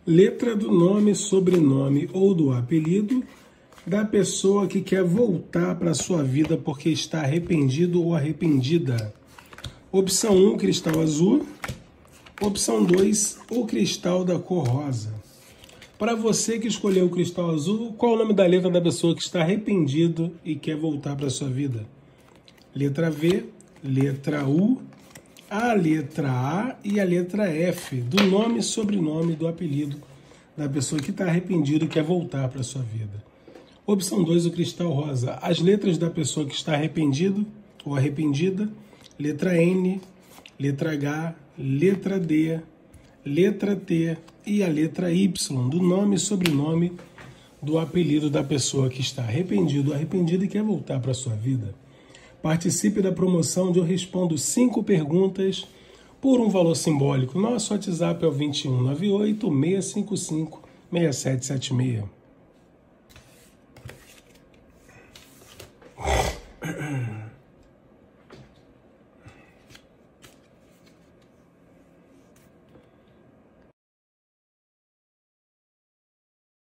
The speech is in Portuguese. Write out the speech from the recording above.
Letra do nome, sobrenome ou do apelido da pessoa que quer voltar para a sua vida porque está arrependido ou arrependida. Opção 1, cristal azul. Opção 2, o cristal da cor rosa. Para você que escolheu o cristal azul, qual o nome da letra da pessoa que está arrependido e quer voltar para a sua vida? Letra V, letra U, a letra A e a letra F, do nome, sobrenome, do apelido da pessoa que está arrependido e quer voltar para a sua vida. Opção 2, o cristal rosa. As letras da pessoa que está arrependido ou arrependida. Letra N, letra H, letra D, letra T e a letra Y, do nome, sobrenome, do apelido da pessoa que está arrependido ou arrependida e quer voltar para a sua vida. Participe da promoção onde eu respondo 5 perguntas por um valor simbólico. Nosso WhatsApp é o 2198 655 6776.